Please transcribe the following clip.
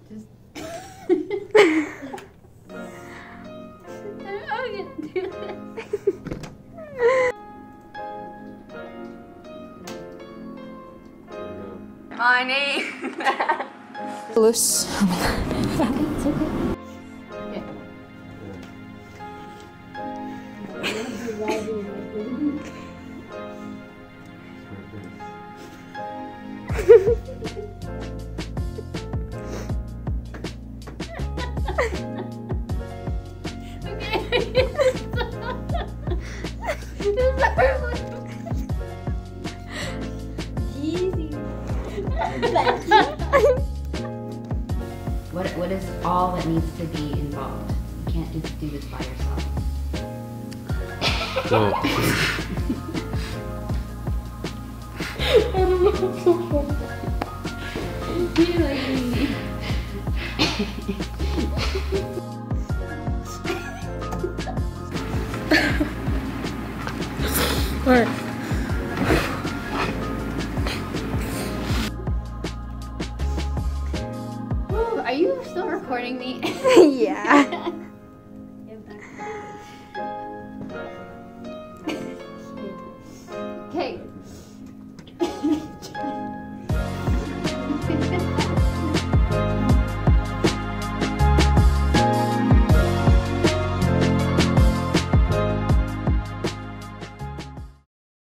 Just. I'm gonna do this. My name. Loose. It's okay. What is all that needs to be involved? You can't just do this by yourself. So, Alright.